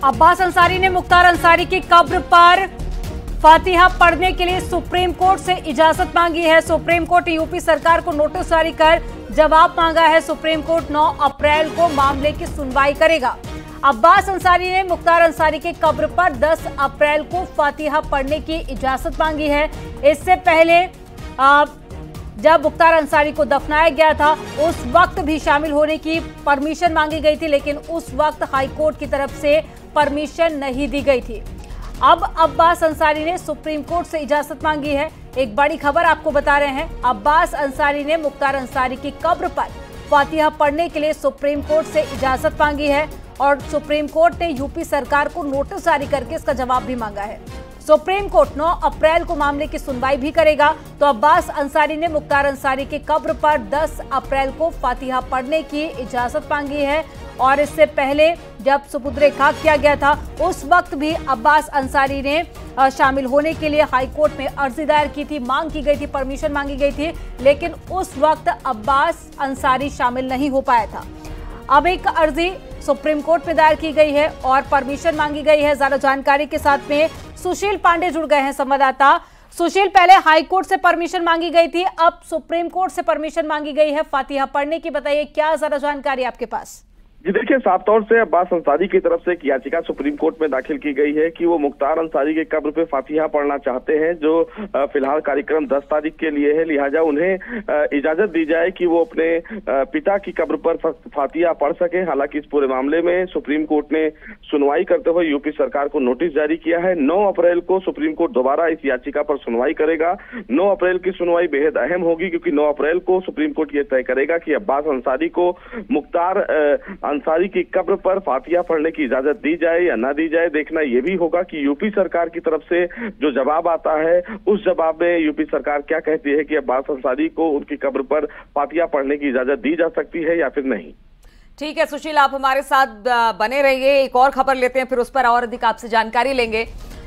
अब्बास अंसारी ने मुख्तार अंसारी की कब्र पर फातिहा पढ़ने के लिए सुप्रीम कोर्ट से इजाजत मांगी है। सुप्रीम कोर्ट ने यूपी सरकार को नोटिस जारी कर जवाब मांगा है। सुप्रीम कोर्ट 9 अप्रैल को मामले की सुनवाई करेगा। अब्बास अंसारी ने मुख्तार अंसारी की कब्र पर 10 अप्रैल को फातिहा पढ़ने की इजाजत मांगी है। इससे पहले जब मुख्तार अंसारी को दफनाया गया था उस वक्त भी शामिल होने की परमिशन मांगी गई थी, लेकिन उस वक्त हाईकोर्ट की तरफ से परमिशन नहीं दी गई थी। अब अब्बास अंसारी ने सुप्रीम कोर्ट से इजाजत मांगी है। एक बड़ी खबर आपको बता रहे हैं, अब्बास अंसारी ने मुख्तार अंसारी की कब्र पर फातिहा पढ़ने के लिए सुप्रीम कोर्ट से इजाजत मांगी है और सुप्रीम कोर्ट ने यूपी सरकार को नोटिस जारी करके इसका जवाब भी मांगा है। सुप्रीम कोर्ट 9 अप्रैल को मामले की सुनवाई भी करेगा। तो अब्बास अंसारी ने मुख्तार अंसारी की कब्र पर 10 अप्रैल को फातिहा पढ़ने की इजाजत मांगी है और इससे पहले जब सुपुर्द खाक किया गया था उस वक्त भी अब्बास अंसारी ने शामिल होने के लिए हाईकोर्ट में अर्जी दायर की थी, मांग की गई थी, परमिशन मांगी गई थी, लेकिन उस वक्त अब्बास अंसारी शामिल नहीं हो पाया था। अब एक अर्जी सुप्रीम कोर्ट में दायर की गई है और परमिशन मांगी गई है। ज्यादा जानकारी के साथ में सुशील पांडे जुड़ गए हैं, संवाददाता। सुशील, पहले हाई कोर्ट से परमिशन मांगी गई थी, अब सुप्रीम कोर्ट से परमिशन मांगी गई है फातिहा पढ़ने की। बताइए क्या ज्यादा जानकारी आपके पास? जी देखिए, साफ तौर से अब्बास अंसारी की तरफ से एक याचिका सुप्रीम कोर्ट में दाखिल की गई है कि वो मुख्तार अंसारी के कब्र पे फातिहा पढ़ना चाहते हैं, जो फिलहाल कार्यक्रम 10 तारीख के लिए है। लिहाजा उन्हें इजाजत दी जाए कि वो अपने पिता की कब्र पर फातिहा पढ़ सके। हालांकि इस पूरे मामले में सुप्रीम कोर्ट ने सुनवाई करते हुए यूपी सरकार को नोटिस जारी किया है। 9 अप्रैल को सुप्रीम कोर्ट दोबारा इस याचिका पर सुनवाई करेगा। 9 अप्रैल की सुनवाई बेहद अहम होगी क्योंकि 9 अप्रैल को सुप्रीम कोर्ट ये तय करेगा कि अब्बास अंसारी को मुख्तार अंसारी की कब्र पर फातिहा पढ़ने की इजाजत दी जाए या ना दी जाए। देखना यह भी होगा कि यूपी सरकार की तरफ से जो जवाब आता है उस जवाब में यूपी सरकार क्या कहती है कि अब्बास अंसारी को उनकी कब्र पर फातिहा पढ़ने की इजाजत दी जा सकती है या फिर नहीं। ठीक है सुशील, आप हमारे साथ बने रहिए। एक और खबर लेते हैं, फिर उस पर और अधिक आपसे जानकारी लेंगे।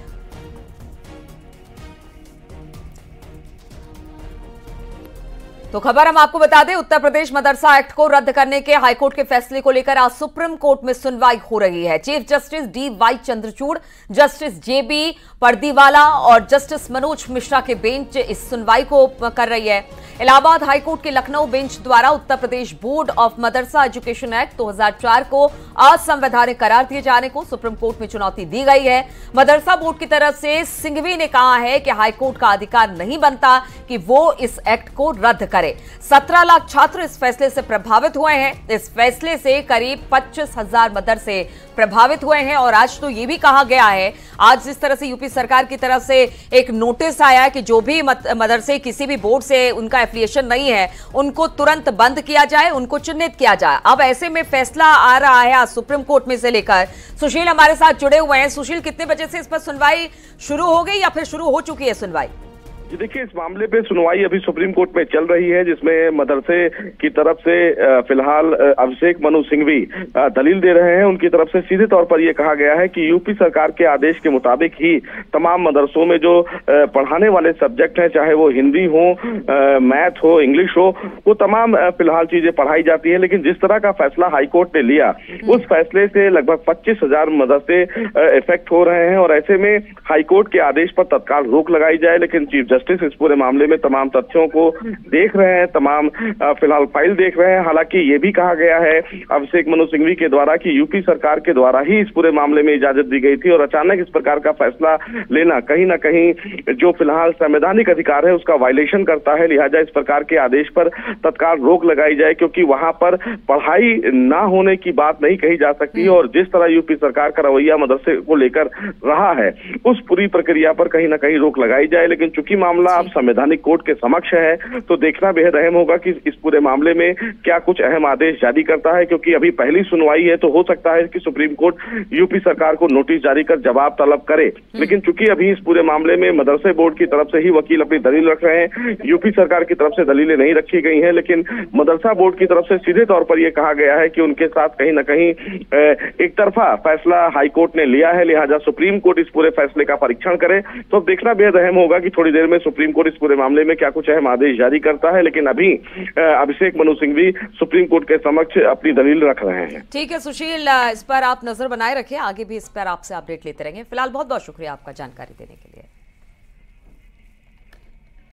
तो खबर हम आपको बता दें, उत्तर प्रदेश मदरसा एक्ट को रद्द करने के हाईकोर्ट के फैसले को लेकर आज सुप्रीम कोर्ट में सुनवाई हो रही है। Chief justice DY. Chandrachud, justice JB. Pardiwala और जस्टिस मनोज मिश्रा के बेंच इस सुनवाई को कर रही है। इलाहाबाद हाईकोर्ट के लखनऊ बेंच द्वारा Uttar Pradesh board of Madarsa education act 2004 को असंवैधानिक करार दिए जाने को सुप्रीम कोर्ट में चुनौती दी गई है। मदरसा बोर्ड की तरफ से सिंघवी ने कहा है कि हाईकोर्ट का अधिकार नहीं बनता कि वो इस एक्ट को रद्द करे। 17 लाख छात्र इस फैसले से प्रभावित हुए हैं। इस फैसले से करीब 25,000 मदरसे प्रभावित हुए हैं और आज तो ये भी कहा गया है, आज जिस तरह से यूपी सरकार की तरफ से एक नोटिस आया है कि जो भी मदरसे किसी भी बोर्ड से उनका एफिलिएशन नहीं है उनको तुरंत बंद किया जाए, उनको चिन्हित किया जाए। अब ऐसे में फैसला आ रहा है आज सुप्रीम कोर्ट में से लेकर। सुशील हमारे साथ जुड़े हुए हैं। सुशील, कितने बजे से इस पर सुनवाई शुरू हो गई या फिर शुरू हो चुकी है सुनवाई? जी देखिए, इस मामले पे सुनवाई अभी सुप्रीम कोर्ट में चल रही है, जिसमें मदरसे की तरफ से फिलहाल अभिषेक मनु सिंघवी दलील दे रहे हैं। उनकी तरफ से सीधे तौर पर यह कहा गया है कि यूपी सरकार के आदेश के मुताबिक ही तमाम मदरसों में जो पढ़ाने वाले सब्जेक्ट हैं, चाहे वो हिंदी हो, मैथ हो, इंग्लिश हो, वो तमाम फिलहाल चीजें पढ़ाई जाती है। लेकिन जिस तरह का फैसला हाईकोर्ट ने लिया उस फैसले से लगभग 25,000 मदरसे इफेक्ट हो रहे हैं और ऐसे में हाईकोर्ट के आदेश पर तत्काल रोक लगाई जाए। लेकिन चीफ जस्टिस इस पूरे मामले में तमाम तथ्यों को देख रहे हैं, तमाम फिलहाल फाइल देख रहे हैं। हालांकि ये भी कहा गया है अभिषेक मनु सिंघवी के द्वारा कि यूपी सरकार के द्वारा ही इस पूरे मामले में इजाजत दी गई थी और अचानक इस प्रकार का फैसला लेना कहीं ना कहीं जो फिलहाल संवैधानिक अधिकार है उसका वायलेशन करता है। लिहाजा इस प्रकार के आदेश पर तत्काल रोक लगाई जाए, क्योंकि वहां पर पढ़ाई ना होने की बात नहीं कही जा सकती और जिस तरह यूपी सरकार का रवैया मदरसे को लेकर रहा है उस पूरी प्रक्रिया पर कहीं ना कहीं रोक लगाई जाए। लेकिन चूंकि मामला अब संवैधानिक कोर्ट के समक्ष है तो देखना बेहद अहम होगा कि इस पूरे मामले में क्या कुछ अहम आदेश जारी करता है, क्योंकि अभी पहली सुनवाई है तो हो सकता है कि सुप्रीम कोर्ट यूपी सरकार को नोटिस जारी कर जवाब तलब करे। लेकिन चूंकि अभी इस पूरे मामले में मदरसे बोर्ड की तरफ से ही वकील अपनी दलील रख रहे हैं, यूपी सरकार की तरफ से दलीलें नहीं रखी गई हैं, लेकिन मदरसा बोर्ड की तरफ से सीधे तौर पर यह कहा गया है कि उनके साथ कहीं ना कहीं एक तरफा फैसला हाईकोर्ट ने लिया है। लिहाजा सुप्रीम कोर्ट इस पूरे फैसले का परीक्षण करे। तो अब देखना बेहद अहम होगा कि थोड़ी देर में में सुप्रीम कोर्ट इस पूरे मामले में क्या कुछ अहम आदेश जारी करता है, लेकिन अभी अभिषेक मनु सिंघवी सुप्रीम कोर्ट के समक्ष अपनी दलील रख रहे हैं। ठीक है सुशील, इस पर आप नजर बनाए रखें, आगे भी इस पर आपसे अपडेट लेते रहेंगे। फिलहाल बहुत बहुत शुक्रिया आपका जानकारी देने के लिए।